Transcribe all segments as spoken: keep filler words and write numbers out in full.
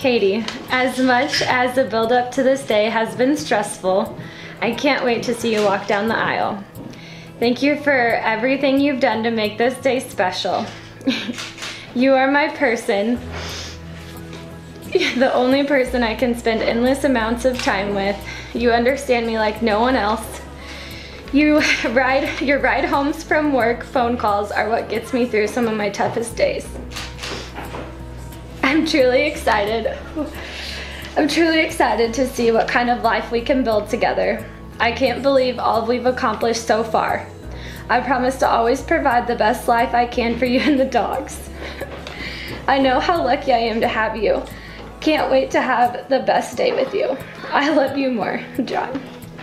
Katie, as much as the build up to this day has been stressful, I can't wait to see you walk down the aisle. Thank you for everything you've done to make this day special. You are my person, the only person I can spend endless amounts of time with. You understand me like no one else. You ride, your ride homes from work phone calls are what gets me through some of my toughest days. I'm truly excited. I'm truly excited to see what kind of life we can build together. I can't believe all we've accomplished so far. I promise to always provide the best life I can for you and the dogs. I know how lucky I am to have you. Can't wait to have the best day with you. I love you more, John.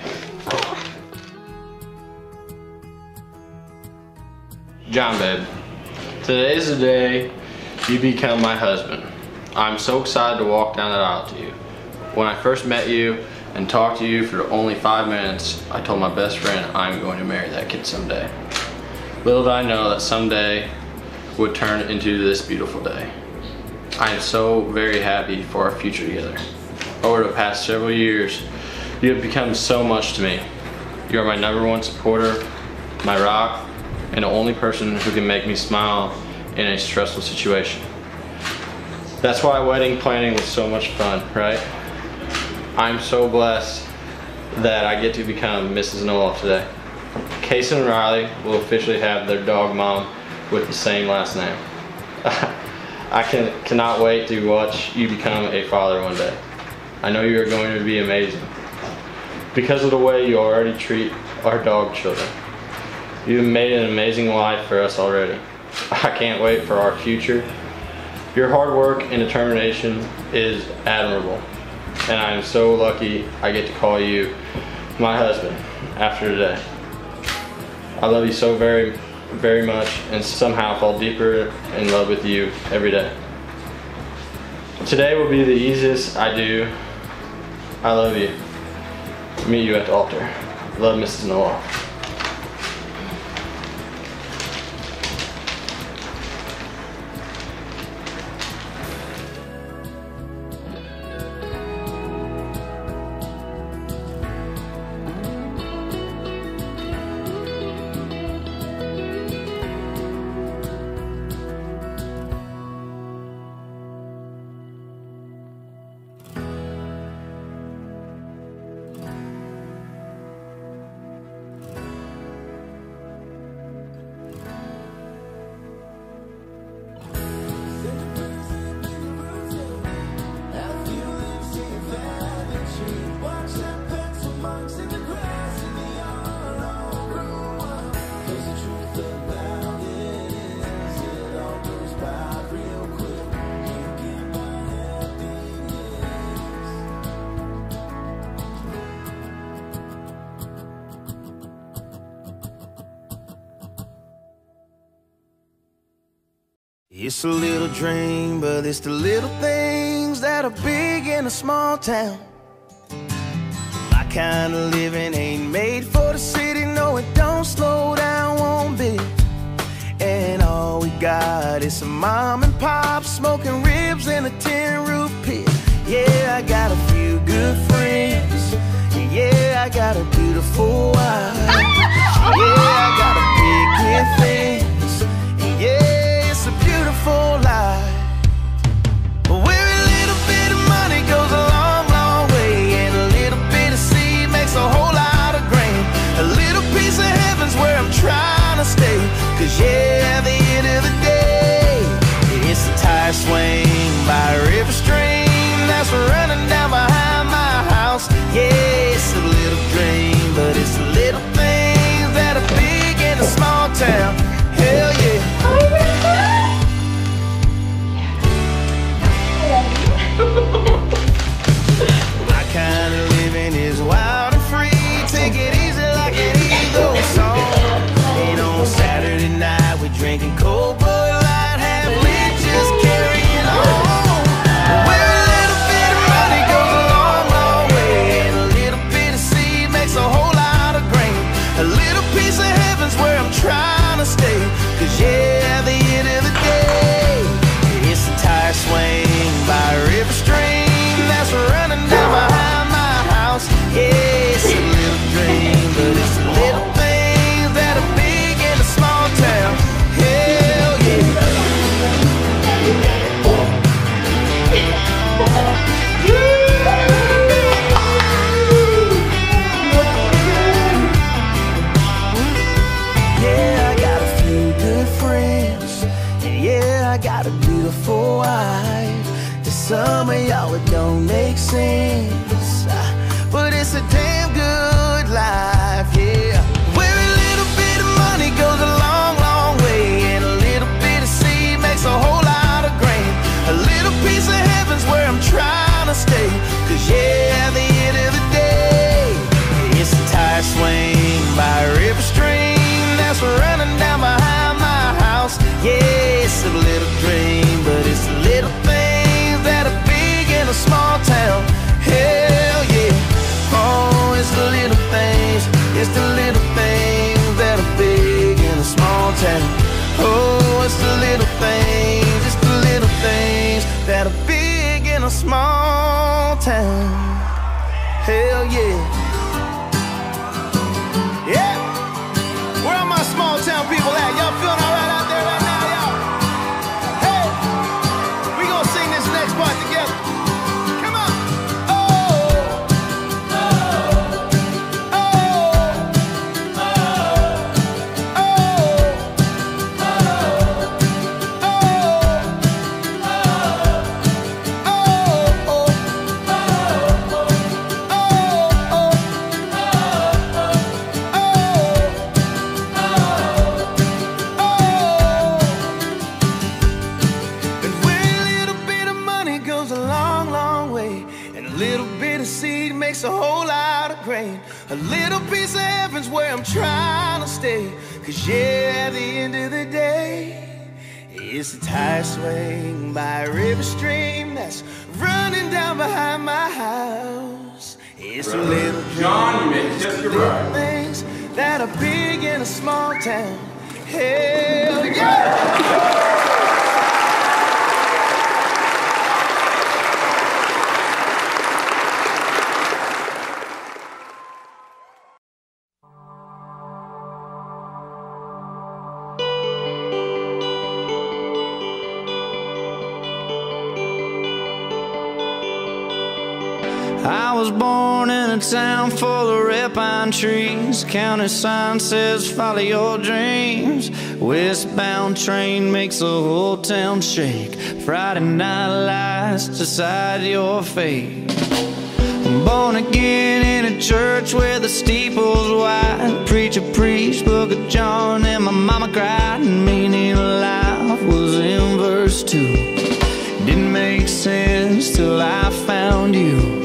John, babe, today is the day you become my husband. I'm so excited to walk down that aisle to you. When I first met you and talked to you for only five minutes, I told my best friend I'm going to marry that kid someday. Little did I know that someday would turn into this beautiful day. I am so very happy for our future together. Over the past several years, you have become so much to me. You are my number one supporter, my rock, and the only person who can make me smile in a stressful situation. That's why wedding planning was so much fun, right? I'm so blessed that I get to become Missus Noloff today. Case and Riley will officially have their dog mom with the same last name. I can, cannot wait to watch you become a father one day. I know you are going to be amazing because of the way you already treat our dog children. You've made an amazing life for us already. I can't wait for our future. Your hard work and determination is admirable, and I am so lucky I get to call you my husband after today. I love you so very, very much, and somehow fall deeper in love with you every day. Today will be the easiest I do. I love you. Meet you at the altar. Love, Missus Noloff. It's a little dream, but it's the little things that are big in a small town. My kind of living ain't made for the city, no, it don't slow down one bit. And all we got is some mom and pop smoking ribs in a tin roof pit. Yeah, I got a few good friends. Yeah, I got a beautiful wife. Yeah, I got a big kid things. And yeah, it's a beautiful life. But where a little bit of money goes a long, long way, and a little bit of seed makes a whole lot of grain. A little piece of heaven's where I'm trying to stay. Cause yeah, at the end of the day, it's a tire swing by a river stream that's running down behind my house. Yeah, it's a little dream, but it's the little things that are big in a small town. Hell yeah. some of y'all it don't make sense, but it's a damn good life, yeah. Where a little bit of money goes a long, long way, and a little bit of seed makes a whole lot of grain. A little piece of heaven's where I'm trying to stay, cause yeah, at the end of the day, it's a tire swing by a river stream that's running down behind my house. Yeah, it's a little dream, but it's the little things that are big in a small town. Hell yeah. Oh, it's the little things, it's the little things that are big in a small town. Oh, it's the little things, it's the little things that are big in a small town. Hell yeah. Yeah. Where are my small town people at? Y'all feeling all right out there right now, y'all? Hey, we gonna sing this next part together. Come on. Oh, oh, oh, oh, oh, a whole lot of grain. A little piece of heaven's where I'm trying to stay, cause yeah, at the end of the day, it's a tire swing by a river stream that's running down behind my house. It's a little John, you made just your right. Things that are big in a small town. Hell yeah! I was born in a town full of red pine trees. County sign says follow your dreams. Westbound train makes the whole town shake. Friday night lights decide your fate. Born again in a church where the steeple's wide. Preacher preached Book of John and my mama cried. And meaning of life was in verse two. Didn't make sense till I found you.